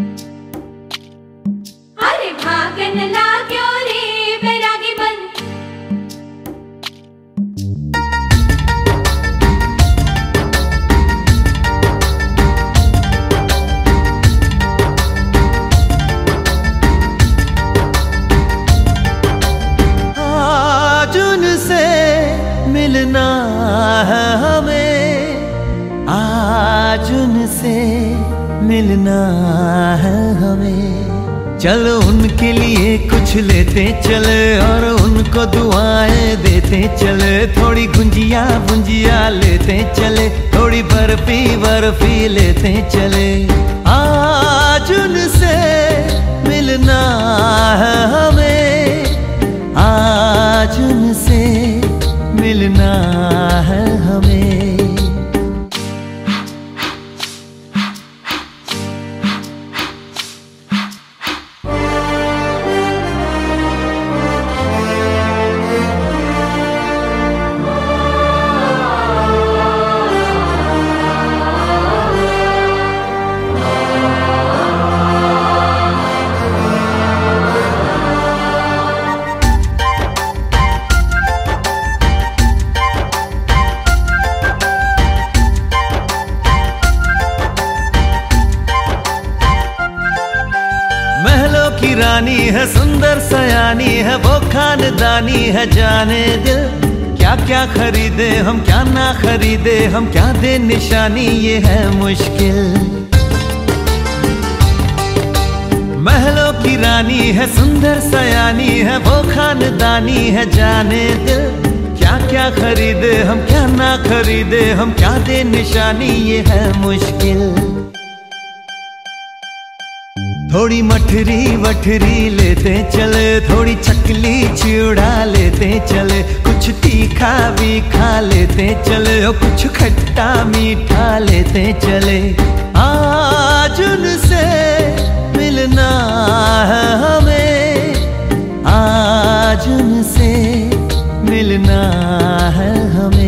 अरे भागन लाग्यो रे बैरागी बन। आज उनसे मिलना है हमें, आज उनसे मिलना है हमें। चलो उनके लिए कुछ लेते चले और उनको दुआएं देते चले। थोड़ी गुंजिया गुंजिया लेते चले, थोड़ी बर्फी बर्फी लेते चले। आज उनसे मिलना है हमें, आज उनसे मिलना है हमें। महलों की रानी है, सुंदर सयानी है, वो खानदानी है जाने दिल। क्या क्या खरीदे हम, क्या ना खरीदे हम, क्या दे निशानी, ये है मुश्किल। महलों की रानी है, सुंदर सयानी है, वो खानदानी है जाने दिल। क्या क्या खरीदे हम, क्या ना खरीदे हम, क्या दे निशानी, ये है मुश्किल। थोड़ी मठरी वठरी लेते चले, थोड़ी चकली चिड़ा लेते चले। कुछ तीखा भी खा लेते चले और कुछ खट्टा मीठा लेते चले। आज उनसे मिलना है हमें, आज उनसे मिलना है हमें।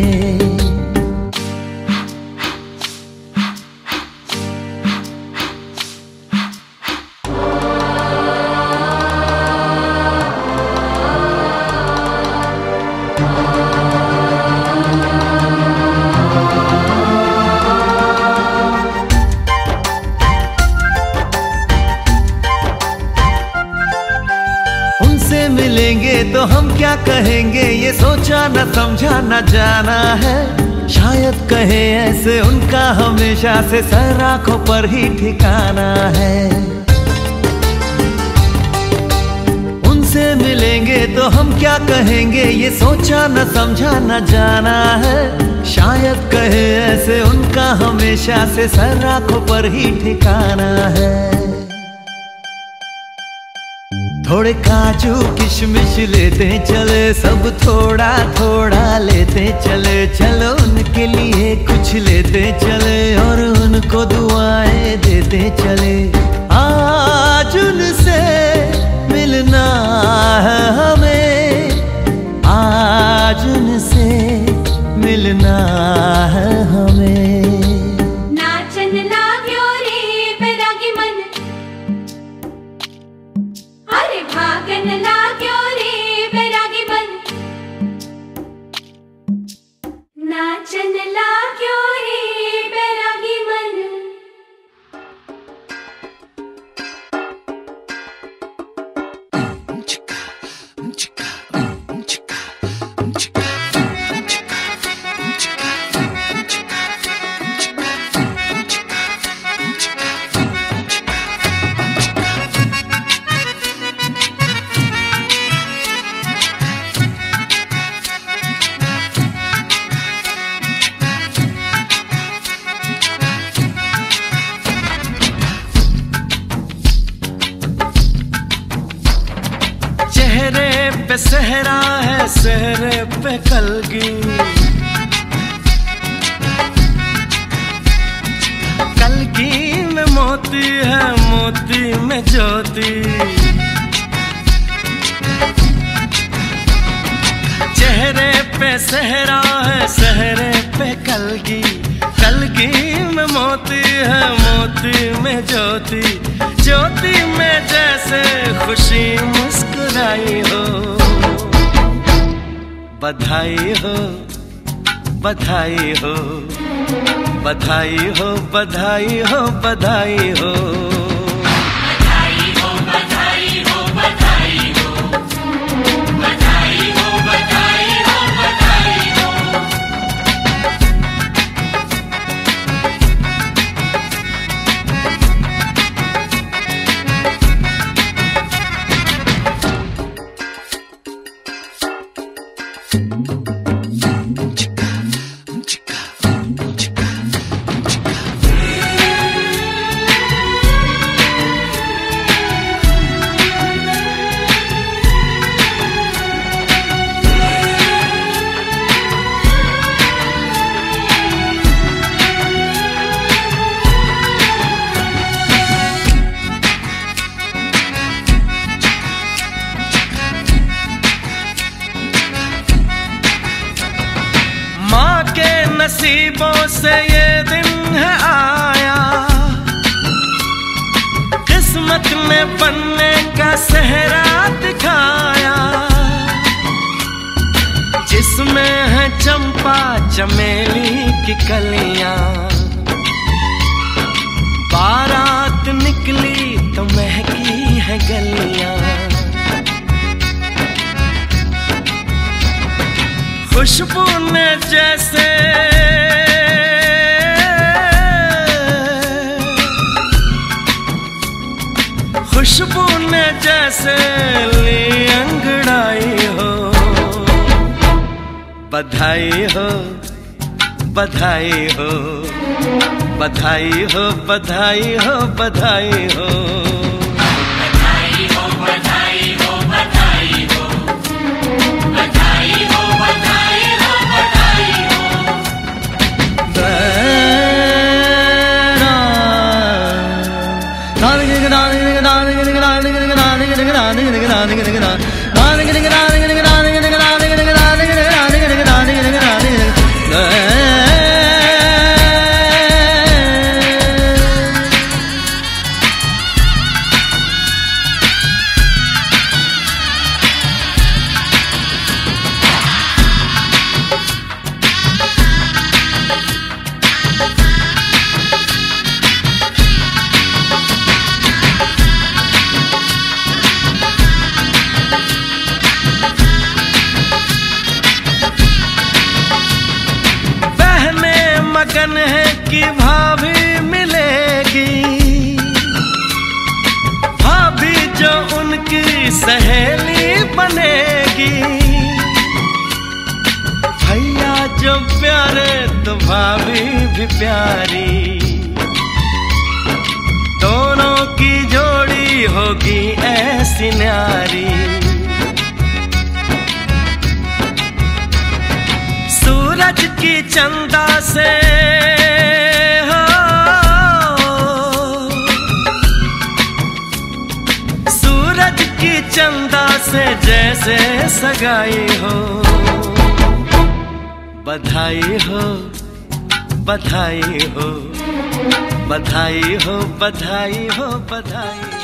उनसे मिलेंगे तो हम क्या कहेंगे, ये सोचा न समझा न जाना है। शायद कहे ऐसे उनका हमेशा से सर आंखों पर ही ठिकाना है। उनसे मिलेंगे तो हम क्या कहेंगे, ये सोचा न समझा न जाना है। शायद कहे ऐसे उनका हमेशा से सर आंखों पर ही ठिकाना है। थोड़े काजू किशमिश लेते चले, सब थोड़ा थोड़ा लेते चले। चलो उनके लिए कुछ लेते चले और उनको दुआएं देते चले। आज उनसे मिलना है हमें, आज उनसे मिलना है हमें। नाचन लाग्यो रे बैरागी मन। अरे भागन लाग्यो रे बैरागी बन। नाचन लाग्यो रे बैरागी मन। चेहरे पे सहरा है, सहरे पे कलगी। कलगी में मोती है, मोती में ज्योति। चेहरे पे सहरा है, सहरे पे कलगी। कलगी में मोती है, मोती में ज्योति। ज्योति में जैसे खुशी मुस्कुराई हो। बधाई हो, बधाई हो, बधाई हो, बधाई हो, बधाई हो। नसीबों से ये दिन है आया, किस्मत में बनने का सेहरा दिखाया, जिसमें है चंपा चमेली की कलियां। बारात निकली तो महकी है गलियां, खुशबू ने जैसे खुशबू ने जैसे ली अंगड़ाई हो। बधाई हो, बधाई हो, बधाई हो, बधाई हो, बधाई हो। लगन है कि भाभी मिलेगी, भाभी जो उनकी सहेली बनेगी। भैया जो प्यारे तो भाभी भी प्यारी, दोनों की जोड़ी होगी ऐसी न्यारी। सूरज की चंदा से हो, सूरज की चंदा से जैसे सगाई हो। बधाई हो, बधाई हो, बधाई हो, बधाई हो, बधाई हो।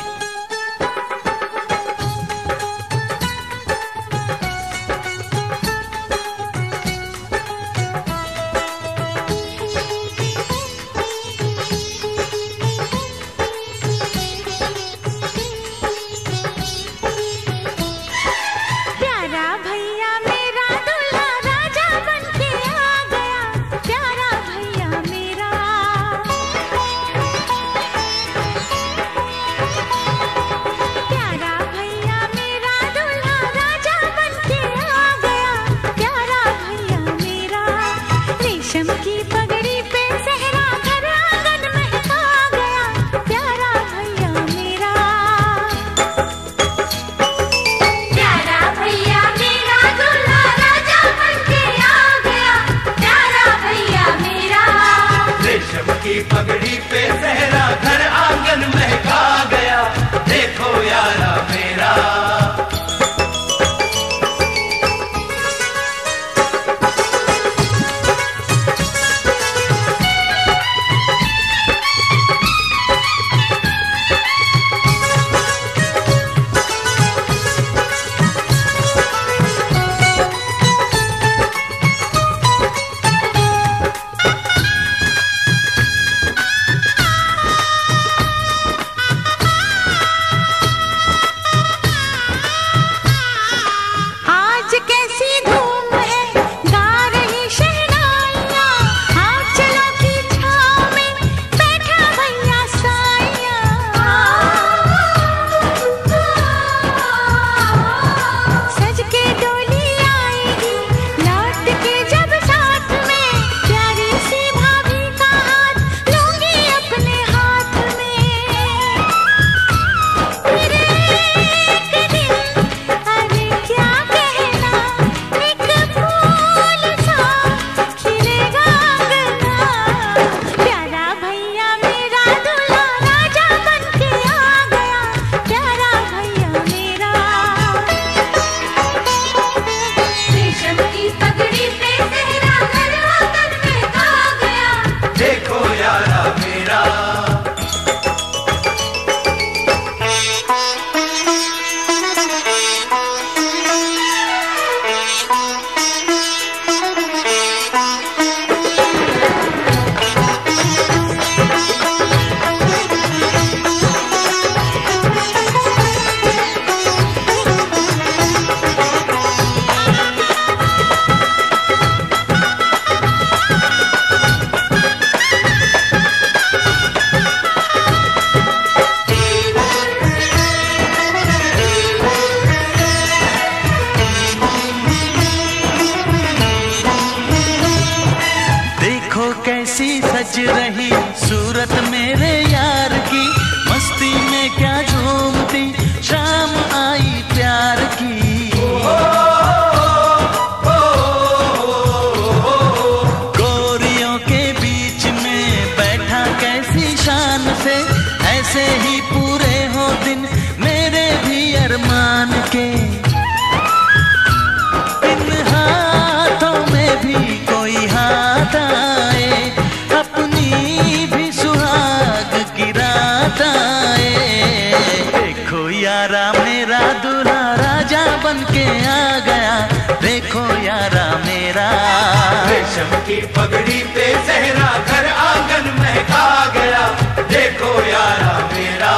चमकी पगड़ी पे जहरा, घर आंगन महका गया, देखो यारा मेरा।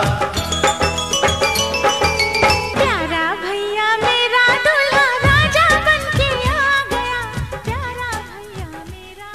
प्यारा भैया मेरा दूल्हा राजा बनके आ गया, प्यारा भैया मेरा।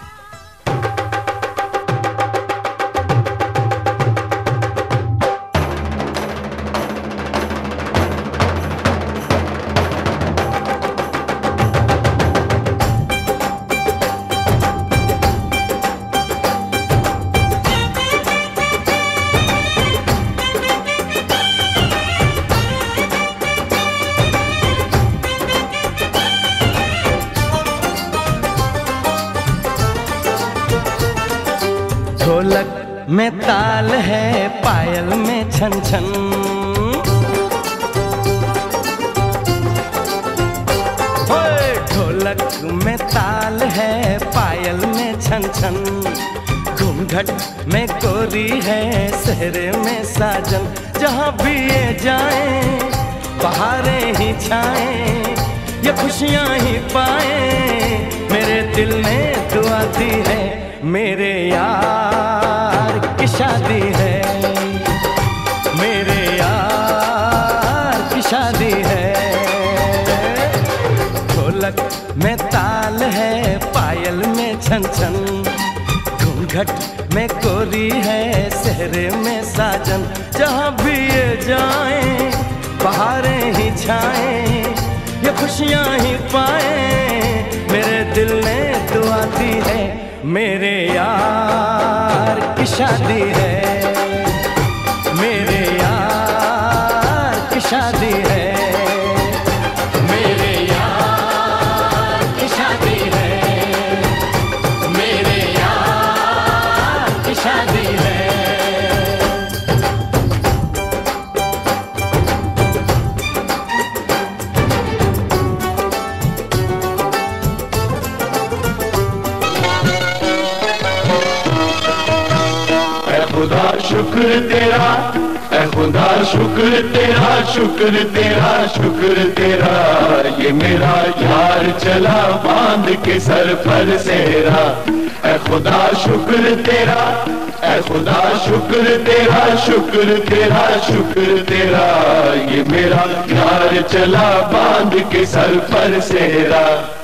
ढोलक में ताल है, पायल में छन छन। ओए ढोलक में ताल है, पायल में छन छन। घूंघट में कोरी है, सहरे में साजन। जहाँ भी ये जाएं, बहारें ही छाएं, ये खुशियाँ ही पाएं। मेरे दिल ने दुआ दी है, मेरे यार की शादी है, मेरे यार की शादी है। ढोलक में ताल है, पायल में छन छन। घूंघट में कोरी है, सहरे में साजन। जहाँ भी ये जाएं, बहारें ही छाएं, ये खुशियाँ ही पाएं। मेरे दिल ने दुआ दी है, मेरे यार की शादी है, मेरे यार की शादी है, मेरे यार की शादी है, मेरे यार की शादी है। खुदा शुक्र तेरा, ऐ खुदा शुक्र तेरा, शुक्र तेरा, शुक्र तेरा। ये मेरा यार चला बांध के सर पर सेहरा। ऐ खुदा शुक्र तेरा, ऐ खुदा शुक्र तेरा, शुक्र तेरा, शुक्र तेरा। ये मेरा यार चला बांध के सर पर सेहरा।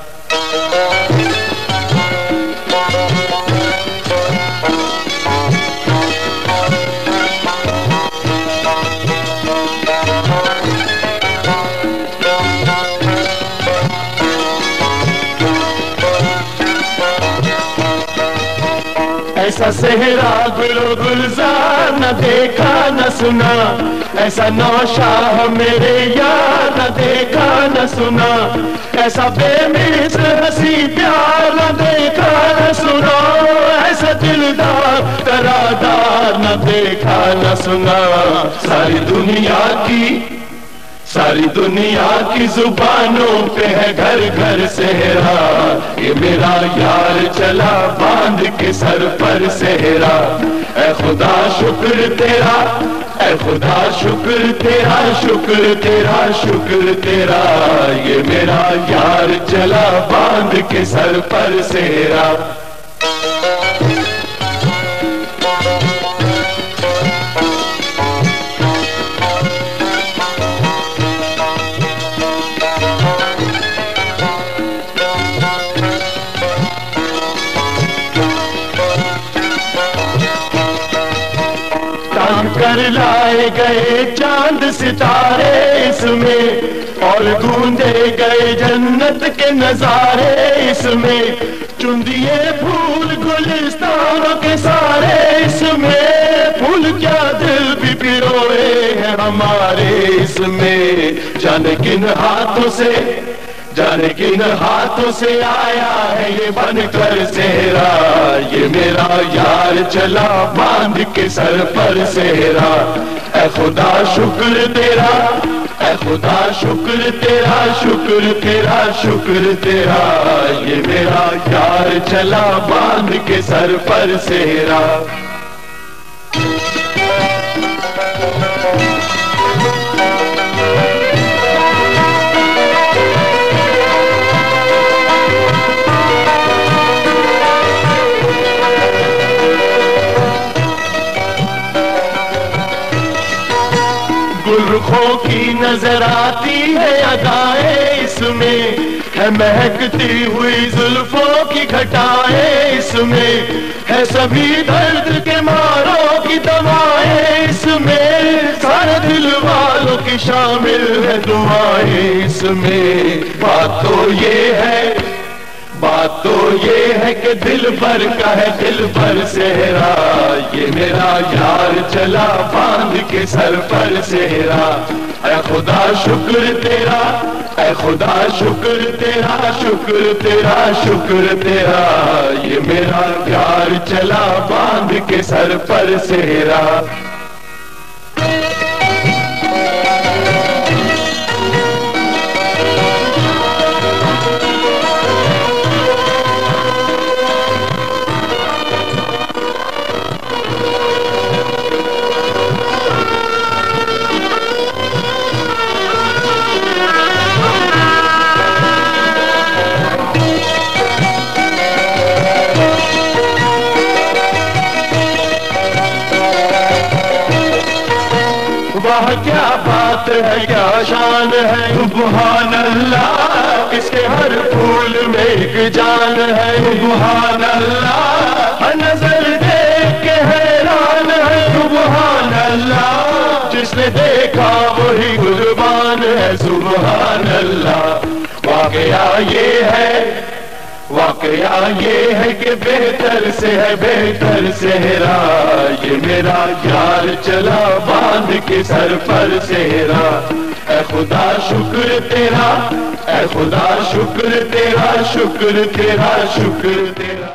ऐसा सेहरा गुलो गुलजार न देखा न सुना, ऐसा नौशाह मेरे यार न देखा न सुना। ऐसा बेमिसल हंसी प्यार न देखा न सुना, ऐसा दिलदार करारदार न देखा न सुना। सारी दुनिया की जुबानों पे है घर घर सेहरा। ये मेरा यार चला बांध के सर पर सेहरा। ऐ खुदा शुक्र तेरा, ऐ खुदा शुक्र तेरा, शुक्र तेरा, शुक्र तेरा। ये मेरा यार चला बांध के सर पर सेहरा। कर लाए गए चांद सितारे इसमें, और गूंजे गए जन्नत के नजारे इसमें। चुन दिए फूल गुलिस्तानों के सारे इसमें, फूल क्या दिल भी पिरोए हैं हमारे इसमें। जाने किन हाथों से आया है ये बनकर सेहरा। ये मेरा यार चला बांध के सर पर सेहरा। ऐ खुदा शुक्र तेरा, ऐ खुदा शुक्र तेरा, शुक्र तेरा, शुक्र तेरा। ये मेरा यार चला बांध के सर पर सेहरा। गुलखों की नजर आती है अदाएं इसमें, है महकती हुई जुल्फों की घटाएं इसमें, है सभी दर्द के मारों की दवाएं इसमें, सारे दिल वालों की शामिल है दुआएं इसमें। बात तो ये है कि दिल भर का है दिल भर सेहरा, ये मेरा यार चला बांध के सर पर सेहरा। ऐ खुदा शुक्र तेरा, ऐ खुदा शुक्र तेरा, शुक्र तेरा, शुक्र तेरा, ये मेरा यार चला बांध के सर पर सेहरा। वाह क्या बात है, क्या शान है, सुभान अल्लाह, इसके हर फूल में एक जान है, सुभान अल्लाह, नजर देख के हैरान है, सुभान अल्लाह, जिसने देखा वही कुर्बान है, सुभान अल्लाह। वाकया ये है कि बेहतर से है बेहतर सेहरा, ये मेरा यार चला बांध के सर पर सेहरा। ऐ खुदा शुक्र तेरा, ऐ खुदा शुक्र तेरा, शुक्र तेरा, शुक्र तेरा।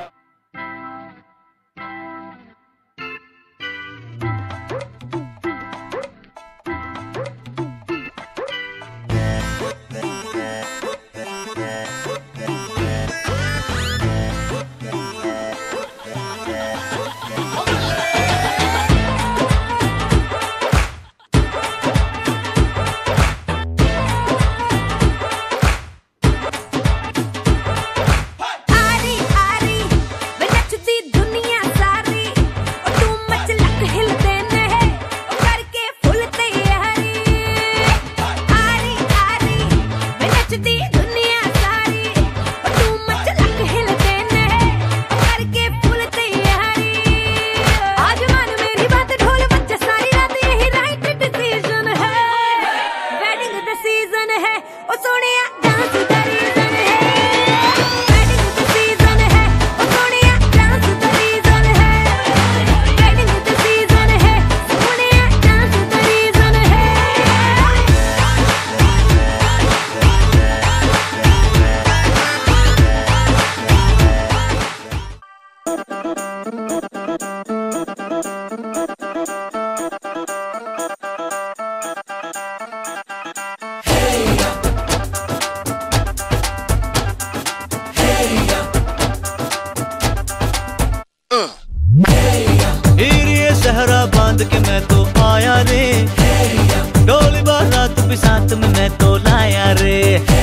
सहरा बांध के मैं तो आया रे, डोली बारात भी साथ में मैं तो लाया रे।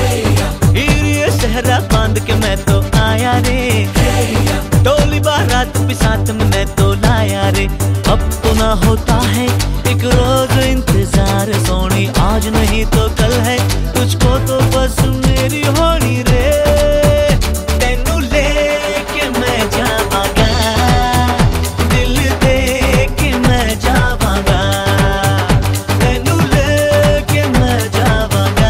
ये सहरा बांध के मैं तो आया रे, डोली बारात भी साथ में मैं तो लाया रे। अब तो ना होता है एक रोज इंतजार सोनी, आज नहीं तो कल है तुझको तो बस मेरी होनी रे। तेनू लेके मैं जावांगा, दिल दे के मैं जावांगा, तेनू लेके मैं जावांगा।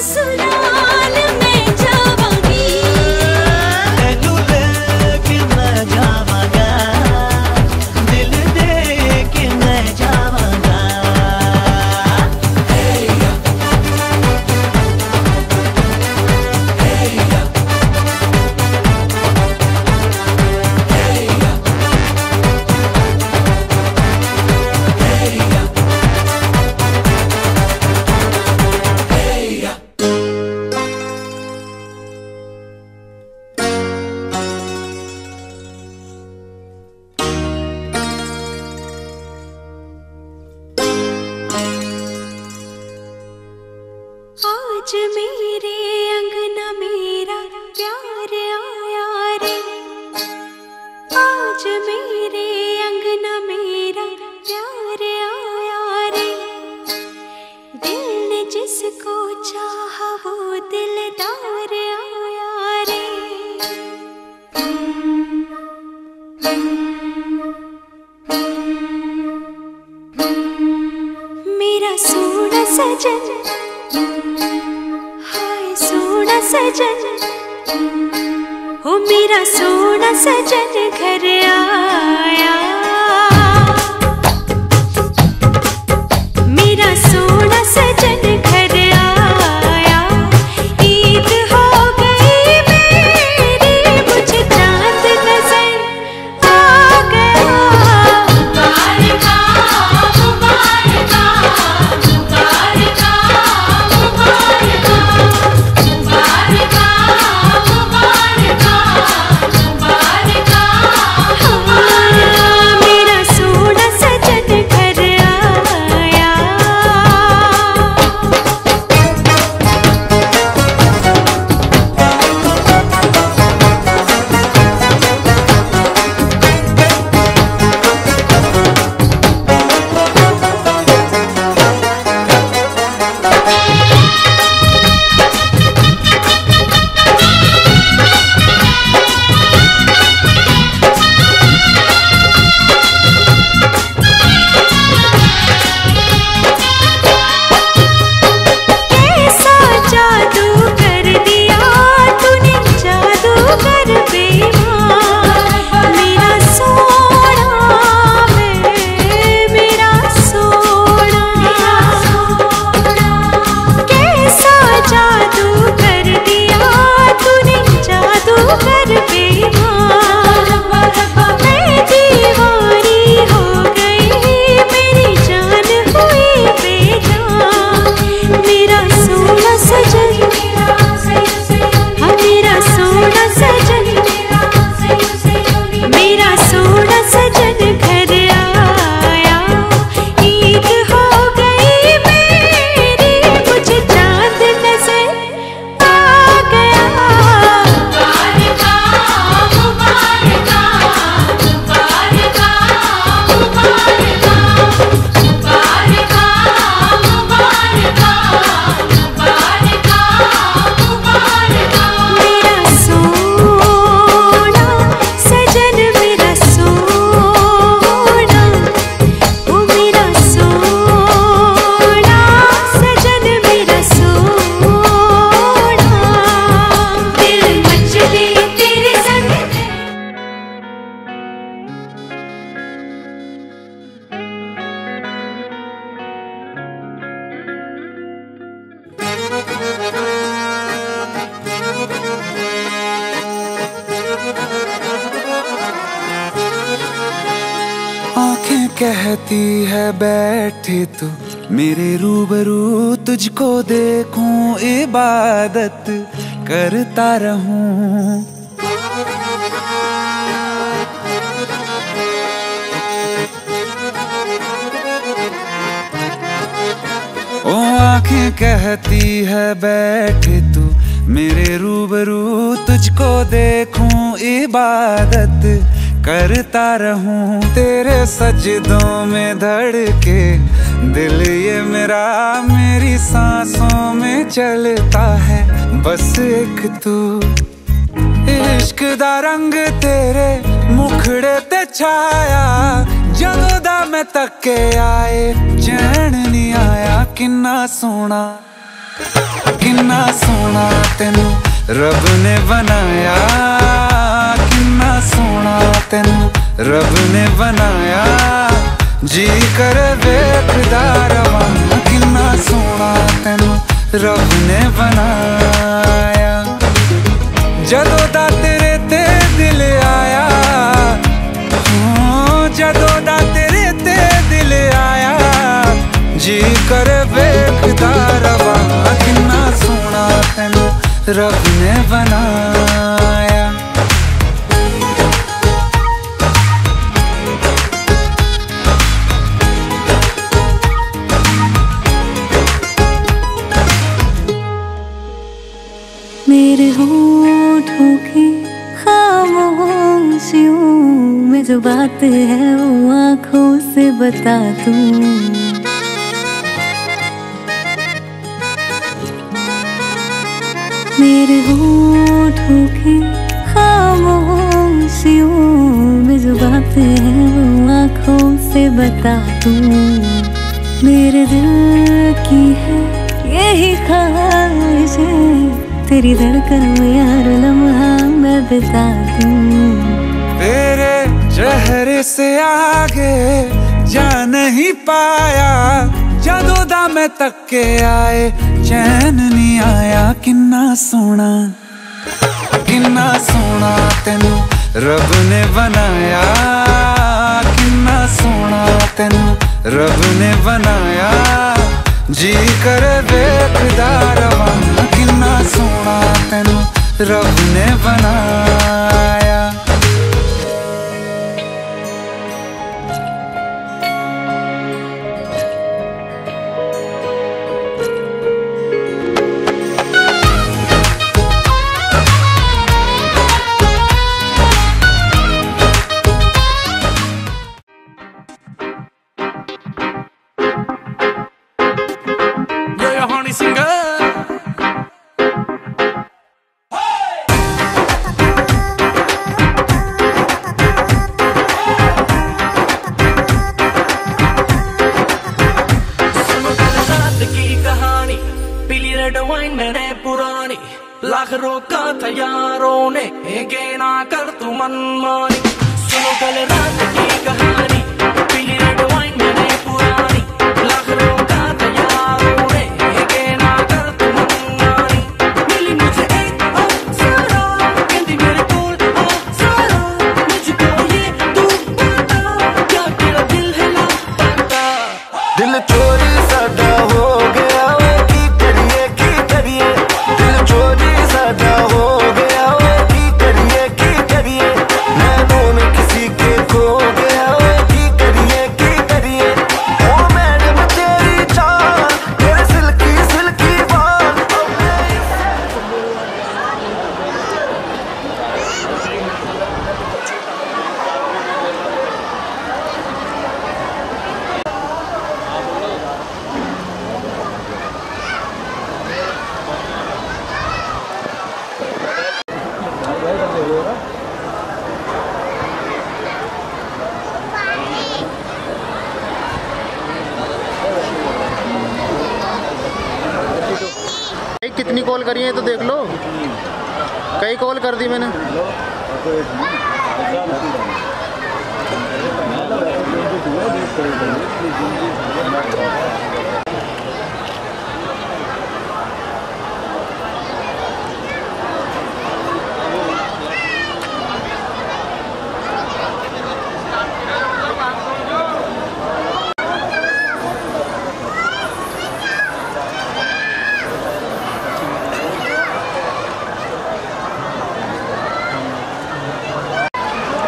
ससुराल में जावांगी, तेनू लेके मैं जावांगा, दिल दे के मैं जावांगा। आज मेरे अंगना मेरा प्यार आया रे, आज मेरे अंगना मेरा प्यार आया रे, दिल ने जिसको चाहा वो दिलदार आया रे। मेरा सोना सजन, हाय सोना सजन, हो मेरा सोना सजन घर आया, मेरा सोना सजन घर आया, ईद हो गई मेरी, मुझे चांद नजर आ गया। मुबारका मुबारका मुबारका मुबारका मुबारका मुबारका मुबारका, मेरा सोना सजन घर आया। कैसा जादू कर दिया तूने, जादूगर बेईमान, मेरा सोना मेरा सोना, कैसा जादू कर दिया तूने, जादूगर बेईमान, मैं दीवानी हो गई, मेरी जान हुई बेजान, मेरा सोना सजन, हाँ मेरा सोना सजन, मेरा सोना सजन घर आया, ईद हो गई मेरी, मुझे चांद नजर आ गया। मुबारका मुबारका मुबारका मुबारका मुबारका मुबारका मुबारका मुबारका, मेरा सोना सजन, मेरा सोना, ओ मेरा सोना सजन, मेरा सोना, दिल मचले तेरे संग। आंखें कहती है बैठे तू मेरे रूबरू, तुझको देखूं इबादत करता रहूं। ओ आंखें कहती है बैठे तू मेरे रूबरू, तुझको देखूं इबादत करता रहूं। तेरे सजदों में धड़के दिल ये मेरा, मेरी सांसों में चलता है बस एक तू। इश्क दा रंग तेरे मुखड़े ते छाया, जदों दा मैं तके आए चैन नहीं आया। किन्ना सोना किन्ना सोना तेनू रब ने बनाया, किन्ना सोना तेनू रब ने बनाया, जी कर वेखदा रवां। किन्ना सोना तेनू रब ने बनाया। जदों दा तेरे ते दिल आया, जदों दा तेरे ते दिल आया, जी कर वेखदा रवां। किन्ना सोना तेनू रब ने बनाया। मेरे होठों की खामोशियों में जो बात है वो आँखों से बता दूं। मेरे होठों की खामोशियों में जो बात है वो आँखों से बता दूं। मेरे दिल की है यही ख्वाहिश है, तेरी धड़कन में यार लम्हा मैं बिता दूं। तेरे चेहरे से आगे जा नहीं पाया, जदों दा मैं तक के आए चैन नहीं आया। किन्ना सोना तेनू रब ने बनाया, किन्ना सोना तेनू रब ने बनाया, जी कर वेखदा रवां। किन्ना सोना तेनू रब ने बनाया। लाख रोका था यारों ने, के ना कर तू मनमानी। सुनो कल रात की कहानी, पीली रेड वाइन मैंने पुरानी। लाख रोका था यारों ने, के ना कर तू मनमानी। मिली मुझे एक अप्सरा, कहती मेरे कोल अप्सरा। मुझको ये तू बता, क्या तेरा दिल है लापता। दिल चोरी सादा हो गया वे, की करिए दिल चोरी सादा हो गया वे, की करिए नैनों में किसी के खो गया वे, की करिए ओ मैडम तेरी चाल, तेरे सिल्की बाल। कितनी कॉल करी है तो देख लो, कई कॉल कर दी मैंने।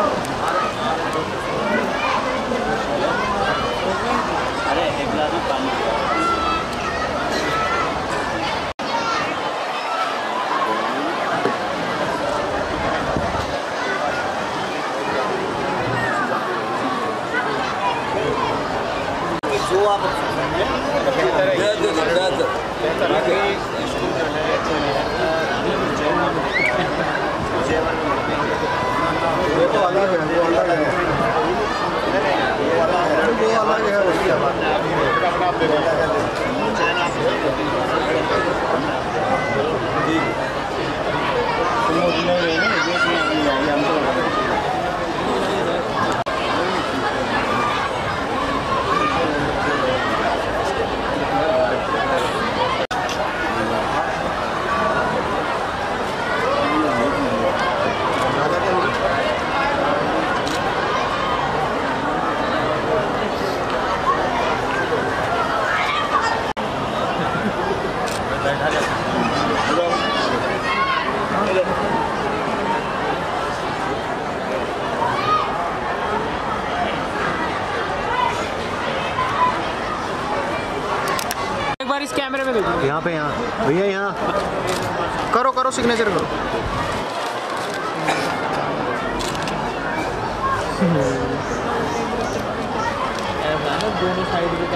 अरे एक गिलास में पानी कैमरे में देखो। यहाँ पे, यहाँ भैया, यहाँ करो करो, सिग्नेचर करो। दोनों साइड के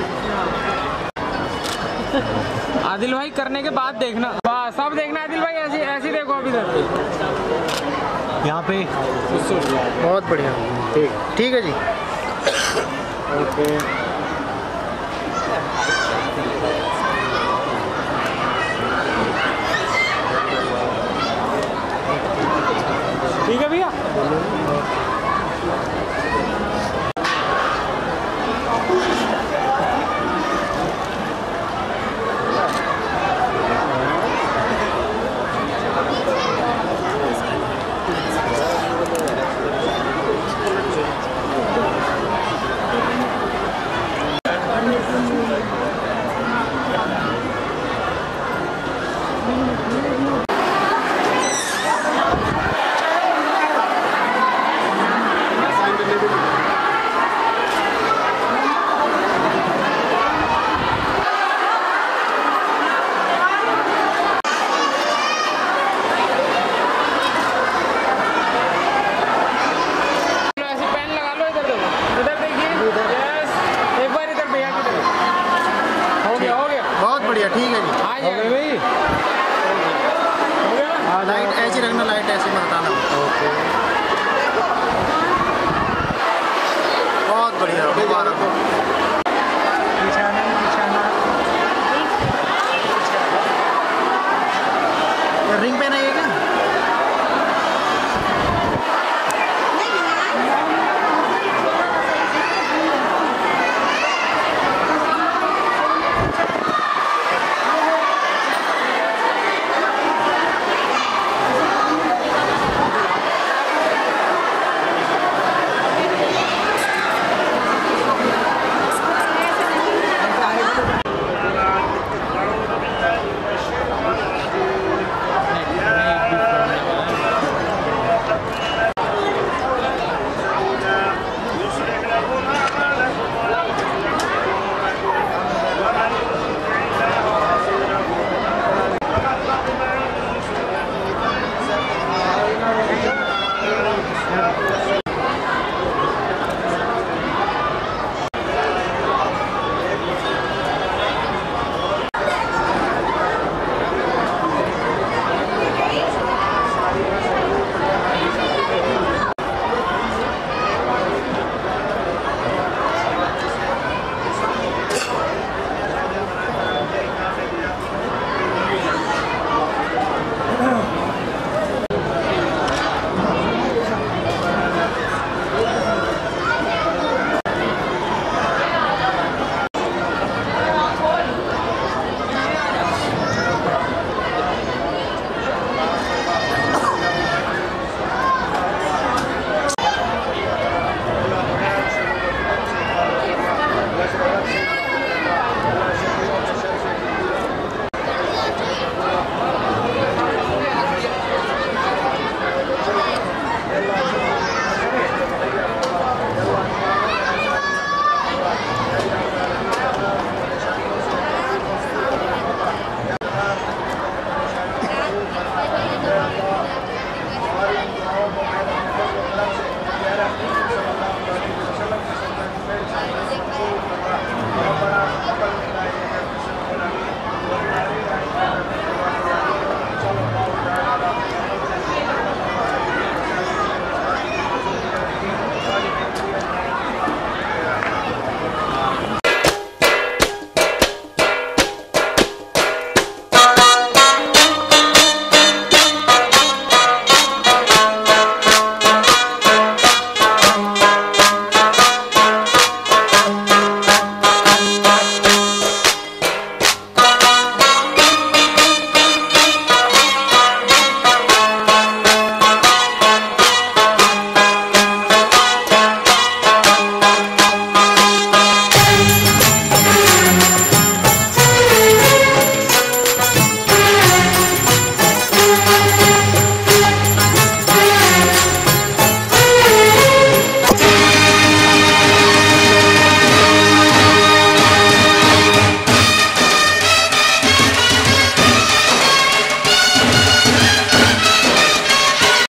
आदिल भाई करने के बाद देखना, वाह सब देखना आदिल भाई, ऐसी ऐसी देखो अभी तक यहाँ पे। बहुत बढ़िया, ठीक ठीक है जी। ओके ठीक है भैया। ठीक है जी, आ गए भाई। लाइट ऐसी रखना, लाइट ऐसे में हटाना। ओके, बहुत बढ़िया, मुबारक।